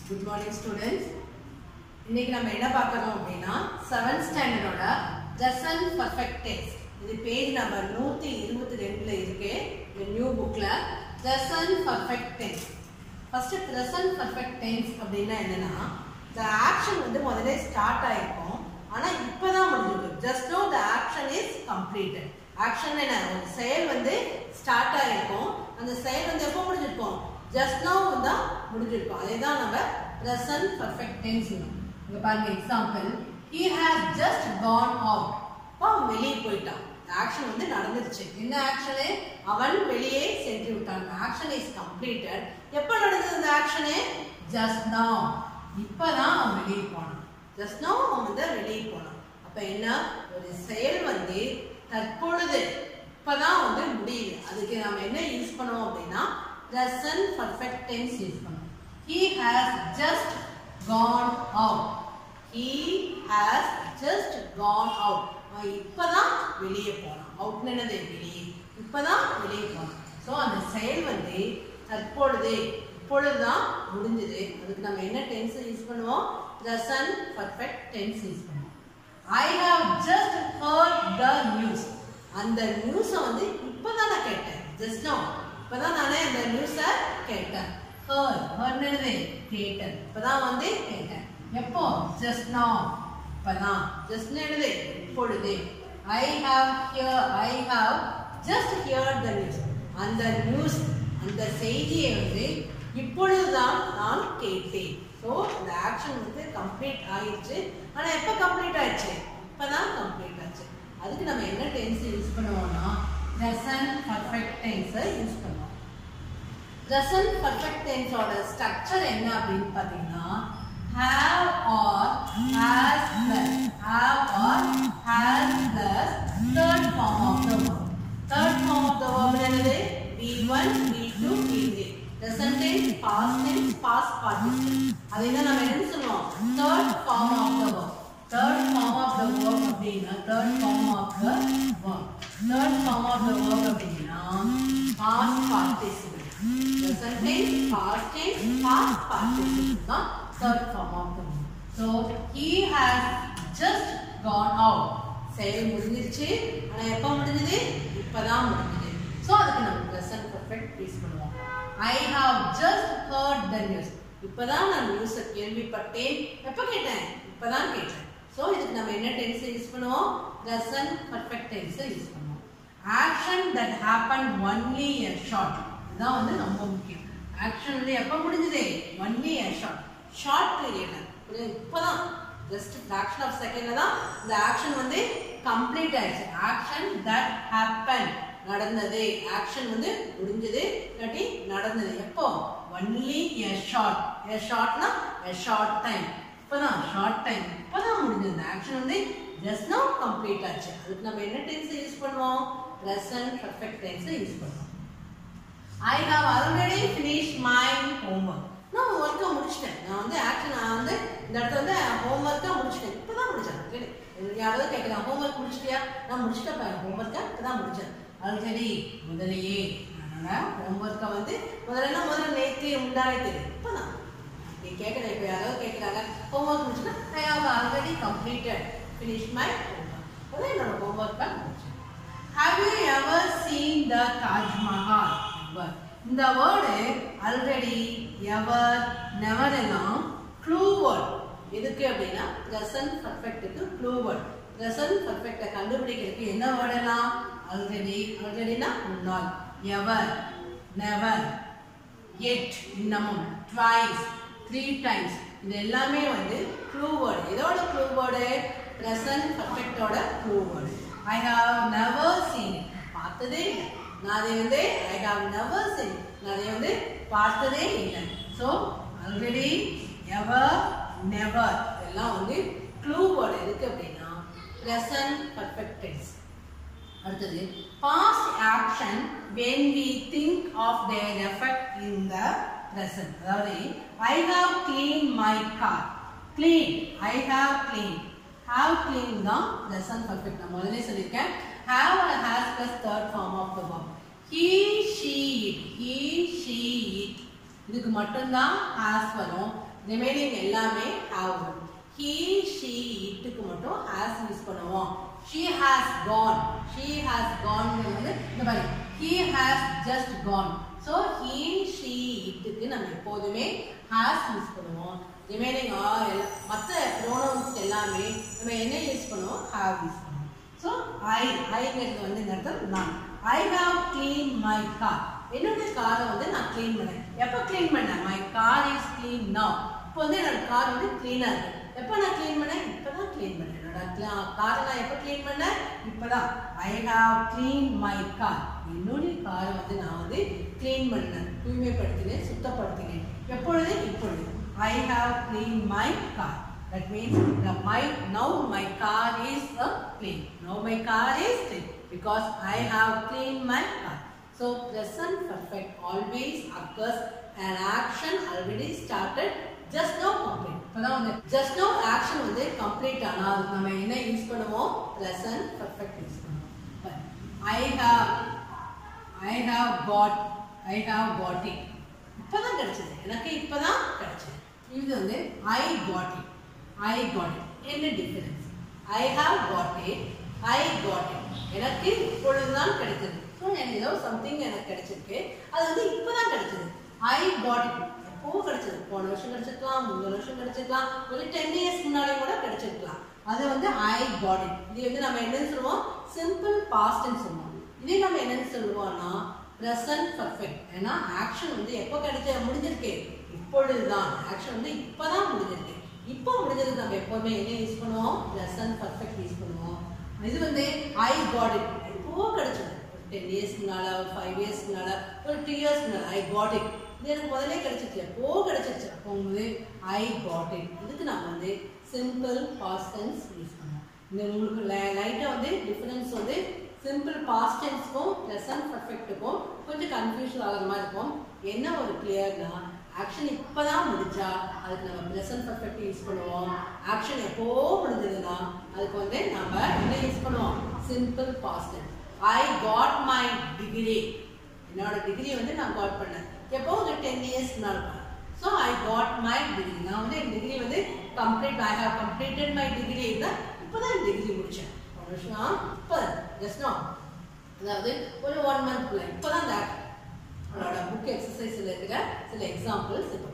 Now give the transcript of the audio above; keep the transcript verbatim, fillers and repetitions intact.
Good morning students. இன்னைக்கு நம்ம என்ன பார்க்கறோம் அப்படினா seventh standard ஓட present perfect tense. இது பேஜ் நம்பர் நூற்று இருபத்தி இரண்டு ல இருக்கு. இந்த நியூ புக்ல present perfect tense. First present perfect tense அப்படினா என்னன்னா the action வந்து முதல்ல ஸ்டார்ட் ஆயிருக்கும். ஆனா இப்பதான் முடிஞ்சிருக்கு. Just now the action is completed. Action என்ன ஒரு செயல் வந்து ஸ்டார்ட் ஆயிருக்கும். அந்த செயல் வந்து எப்போ முடிஞ்சிருக்கும்? Just now தான் முடிஞ்சிருக்கும். அதேதான் நம்ம present perfect tense. இங்க பாருங்க example he has just gone out. அவன் வெளியே போயிட்டான். ஆக்ஷன் வந்து நடந்துருச்சு. என்ன ஆக்ஷன்? அவன் வெளியே சென்று விட்டான். Action is completed. எப்ப நடந்தது அந்த ஆக்ஷன்? just now. இப்பதான் அவன் வெளியே போனான். just now அவன் வந்து வெளியே போனான். அப்ப என்ன ஒரு செயல் வந்து தற்பொழுது இப்பதான் வந்து முடியுது. அதுக்கு நாம என்ன யூஸ் பண்ணுவோம் அப்படினா present perfect tense யூஸ் பண்ணுவோம். He has just gone out. He has just gone out. இப்பதான் வெளியே போனான். அவுட் என்னது? வெளியே. இப்பதான் வெளியே போனான். சோ அந்த செயல் வந்து தற்பொழுது இப்பொழுதுதான் முடிஞ்சது. அதுக்கு நம்ம என்ன டென்ஸ் யூஸ் பண்ணுவோம்? present perfect tense யூஸ் பண்ணுவோம். I have just heard the news. அந்த நியூஸ வந்து இப்பதான் நான் கேட்டேன். just now. இப்பதான் நானே அந்த நியூஸ கேட்டேன். heard heard என்னது? கேட்டேன். இப்பதான் வந்து கேட்டேன். எப்போ? just now. இப்பதான். just என்னது? இப்பொழுது. I have hear I have just heard the news. அந்த நியூஸ் அந்த செய்தியை வந்து இப்பொழுதுதான் நான் கேட்டேன். சோ இந்த ஆக்ஷன் வந்து கம்ப்ளீட் ஆயிடுச்சு. ஆனா எப்ப கம்ப்ளீட் ஆயிடுச்சு? இப்பதான் கம்ப்ளீட் ஆச்சு. அதுக்கு நம்ம என்ன டென்ஸ் யூஸ் பண்ணுவோம்னா present perfect tense யூஸ் பண்ணுவோம். present perfect tense ஓட ஸ்ட்ரக்சர் என்ன அப்படினு பாத்தீங்கன்னா have or has plus have or has plus third form of the verb. third form of the verb என்னது? be one be two be three. present tense past tense past participle. அதேதான் நம்ம என்ன சொல்லுவோம்? third form of the verb. third form of the verb அப்படினா third form of the verb. third form of the verb அப்படினா past participle. present tense past tense past participle தான் third form of the verb. So he has just gone out. செயல் முடிஞ்சிருச்சு. ஆனா எப்ப முடிஞ்சது? இப்பதான் முடிஞ்சது. சோ அதுக்கு நம்ம present perfect யூஸ் பண்ணுவோம். I have just heard the news. இப்பதான் நான் நியூஸ் கேள்விப்பட்டேன். எப்ப கேட்டேன்? இப்பதான் கேட்டேன். சோ இதுக்கு நம்ம என்ன டென்ஸ் யூஸ் பண்ணுவோம்? present perfect tense யூஸ் பண்ணுவோம். action that happened only a short. இதான் வந்து ரொம்ப முக்கியம். action வந்து எப்ப முடிஞ்சது? only a short. short period. இப்பதான் just fraction of second தான் இந்த action வந்து complete ஆயிடுச்சு. action that happened நடந்தது. action வந்து முடிஞ்சது இல்லாட்டி நடந்தது. எப்போ? only a short. a shortனா a short time. இப்பதான் short time. இப்பதான் முடிஞ்சது. action வந்து just now complete ஆச்சு. அதுக்கு நம்ம என்ன tense யூஸ் பண்ணுவோம்? present perfect tense யூஸ் பண்ணுவோம். I have already finished my homework. நான் ஒர்க்க முடிச்சிட்டேன். நான் வந்து ஆக்ஷன் நான் வந்து இந்த இடத்துல வந்து ஹோம்வொர்க்கா முடிச்சிட்டேன். இப்பதான் முடிச்சேன். சரி. யாராவது கேட்கலாம் ஹோம்வொர்க் முடிச்சிட்டியா? நான் முடிச்சிட்டேன். ஹோம்வொர்க்கா இப்பதான் முடிச்சேன். ஆல்ரெடி முதலையே நான் ஹோம்வொர்க்கை வந்து முதல்ல முதல்ல நேற்று முந்தானே இப்பதான் நீ கேட்கல. இப்போ யாராவது கேட்கறாங்க ஹோம்வொர்க் முடிச்சுன்னா I have already completed finished my homework. அதான் என்னோட ஹோம்வொர்க்கா முடிச்சேன். Have you ever seen the Taj Mahal? இந்த வேர்டு ஆல்ரெடி எவர் நெவர் எல்லாம் க்ளூ வேர்ட். எதுக்கு அப்படின்னா present perfectக்கு க்ளூ வேர்ட். present perfect கண்டுபிடிக்கிறதுக்கு என்ன வேர்ட் எல்லாம்? ஆல்ரெடி ஆல்ரெடினா முன்னாள், எவர் நெவர், yet இன்னமும், twice three times. இது எல்லாமே வந்து க்ளூ வேர்ட். இதோட க்ளூ வேர்டு present perfect ஓட clue word. I have never seen it. பார்த்ததே இல்லை. நான் அதை வந்து I have never seen. நான் அதை வந்து பார்த்ததே இல்லை. ஸோ ஆல்ரெடி எவர் நெவர் எல்லாம் வந்து க்ளூ வேர்டு எதுக்கு அப்படின்னா present perfect tense. அடுத்தது past action when we think of their effect in the present. அதாவது I have cleaned my car. clean I have cleaned. have cleaned தான் present perfect. நான் முதல்ல சொல்லியிருக்கேன். have or has plus third form of the verb. he she it he she it இதுக்கு மட்டும் தான் has வரும். Remaining எல்லாமே have வரும். he she itக்கு மட்டும் has யூஸ் பண்ணுவோம். she has gone she has gone வந்து இந்த மாதிரி he has just gone. so he she itக்கு நம்ம எப்போதுமே has யூஸ் பண்ணுவோம். ரிமைனிங் ஆல் மற்ற ப்ரோனவுன்ஸ் எல்லாமே நம்ம என்ன யூஸ் பண்ணுவோம் have யூஸ் பண்ணுவோம். so I ஐங்கிறது வந்து இந்த இடத்துல நான் I have cleaned my car. என்னோட காரை வந்து நான் க்ளீன் பண்ணேன். எப்போ க்ளீன் பண்ணேன்? my car is clean now. இப்போ வந்து என்னோட கார் வந்து க்ளீனா இருக்கு. எப்போ நான் க்ளீன் பண்ணேன்? இப்பதான் க்ளீன் பண்ணேன். என்னோட காரை நான் எப்போ க்ளீன் பண்ணேன்? இப்பதான். I have cleaned my car. என்னோட காரை வந்து நான் வந்து க்ளீன் பண்ணேன், தூய்மைப்படுத்தினேன், சுத்தப்படுத்தினேன். எப்பொழுது? இப்பொழுது. I have cleaned my car. That means the my now my car is uh, clean. Now my car is clean because I have cleaned my car. So present perfect always occurs an action already started just now complete. இப்பதான் வந்து just now action வந்து complete ஆனா அதுக்கு நம்ம என்ன use பண்ணுவோம்? present perfect use பண்ணுவோம். I have I have got I have got it. இப்பதான் கிடைச்சது. எனக்கு இப்பதான் கிடைச்சது. இது வந்து I got it. I got it. என்ன difference? I have got it. I got it. எனக்கு இப்பொழுதுதான் கிடைச்சது. ஸோ எனக்கு ஏதோ சம்திங் எனக்கு கிடைச்சிருக்கு. அது வந்து இப்பதான் கிடைச்சது. I got it. எப்போ கிடைச்சது? போன வருஷம் கிடைச்சிருக்கலாம், முந்தின வருஷம் கிடைச்சிருக்கலாம், ஒரு டென் இயர்ஸ் முன்னாடி கூட கிடைச்சிருக்கலாம். அது வந்து I got it. இது வந்து நம்ம என்னன்னு சொல்லுவோம்? சிம்பிள் பாஸ்ட்னு சொல்லுவோம். இதே நம்ம என்னன்னு சொல்லுவோம்னா ப்ரெசன்ட் பர்ஃபெக்ட். ஏன்னா ஆக்ஷன் வந்து எப்போ கிடைச்ச முடிஞ்சிருக்கு? இப்பொழுதுதான். ஆக்ஷன் வந்து இப்பதான் முடிஞ்சிருக்கு. இப்போ முடிஞ்சது நம்ம எப்பவுமே என்ன யூஸ் பண்ணுவோம்? present perfect யூஸ் பண்ணுவோம். இது வந்து I got it. எப்போ கிடைச்சது? ஒரு டென் இயர்ஸ் முன்னால, ஒரு ஃபைவ் இயர்ஸ் முன்னால, ஒரு டூ இயர்ஸ் முன்னால I got it. இது எனக்கு முதலே கிடைச்சிச்சு. எப்போ கிடைச்சிச்சு? அப்போ வந்து I got it. இதுக்கு நம்ம வந்து சிம்பிள் பாஸ்ட் டென்ஸ் யூஸ் பண்ணுவோம். இந்த உங்களுக்கு லைட்டா வந்து டிஃபரன்ஸ் வந்து சிம்பிள் பாஸ்ட் டென்ஸ்க்கும் present perfectக்கும் கொஞ்சம் கன்ஃபியூஷன் ஆகிற மாதிரி இருக்கும். என்ன ஒரு கிளியர்னா ஆக்ஷன் இப்பதான் முடிஞ்சா அதுக்கு நம்ம present perfect யூஸ் பண்ணுவோம். ஆக்ஷன் எப்போ முடிஞ்சதுன்னா அதுக்கு வந்து நம்ம என்ன யூஸ் பண்ணுவோம்? Simple past tense. I got my degree. என்னோட டிகிரி வந்து நான் காட் பண்ணேன். எப்போ? ஒரு டென் இயர்ஸ் முன்னாடி. So I got my degree. நான் வந்து என் டிகிரி வந்து complete I have completed my degree. இப்போதான் டிகிரி முடிச்சேன். ஒரு வருஷம் இப்போ ஜஸ்ட் நோ, அதாவது ஒரு ஒன் மந்த்க்குள்ள இப்போதான் அந்த அவரோட புக் எக்ஸசைஸ்ல இருக்கிற சில எக்ஸாம்பிள்ஸ் இப்போ